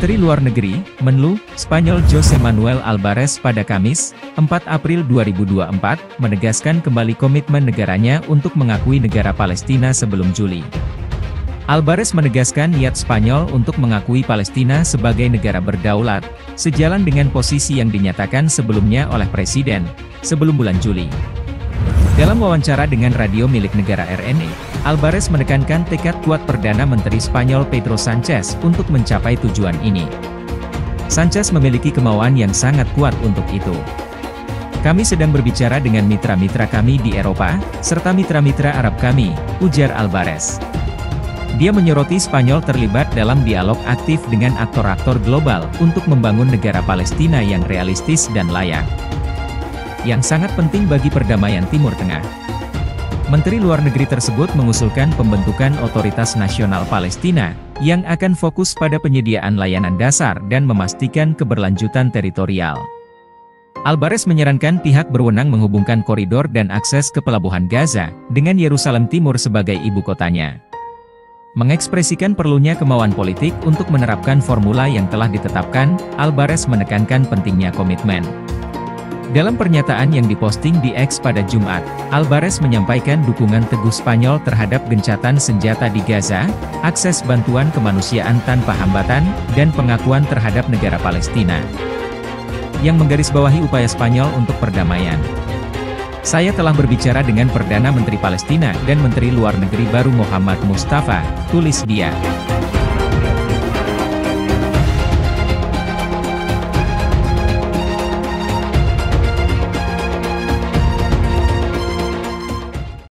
Menteri Luar Negeri, Menlu, Spanyol José Manuel Álvarez pada Kamis, 4 April 2024, menegaskan kembali komitmen negaranya untuk mengakui negara Palestina sebelum Juli. Álvarez menegaskan niat Spanyol untuk mengakui Palestina sebagai negara berdaulat, sejalan dengan posisi yang dinyatakan sebelumnya oleh Presiden, sebelum bulan Juli. Dalam wawancara dengan radio milik negara RNA, Álvarez menekankan tekad kuat Perdana Menteri Spanyol Pedro Sánchez untuk mencapai tujuan ini. Sánchez memiliki kemauan yang sangat kuat untuk itu. Kami sedang berbicara dengan mitra-mitra kami di Eropa, serta mitra-mitra Arab kami, ujar Álvarez. Dia menyoroti Spanyol terlibat dalam dialog aktif dengan aktor-aktor global untuk membangun negara Palestina yang realistis dan layak, yang sangat penting bagi perdamaian Timur Tengah. Menteri Luar Negeri tersebut mengusulkan pembentukan Otoritas Nasional Palestina, yang akan fokus pada penyediaan layanan dasar dan memastikan keberlanjutan teritorial. Álvarez menyarankan pihak berwenang menghubungkan koridor dan akses ke Pelabuhan Gaza, dengan Yerusalem Timur sebagai ibu kotanya. Mengekspresikan perlunya kemauan politik untuk menerapkan formula yang telah ditetapkan, Álvarez menekankan pentingnya komitmen. Dalam pernyataan yang diposting di X pada Jumat, Álvarez menyampaikan dukungan teguh Spanyol terhadap gencatan senjata di Gaza, akses bantuan kemanusiaan tanpa hambatan, dan pengakuan terhadap negara Palestina, yang menggarisbawahi upaya Spanyol untuk perdamaian. Saya telah berbicara dengan Perdana Menteri Palestina dan Menteri Luar Negeri baru Muhammad Mustafa, tulis dia.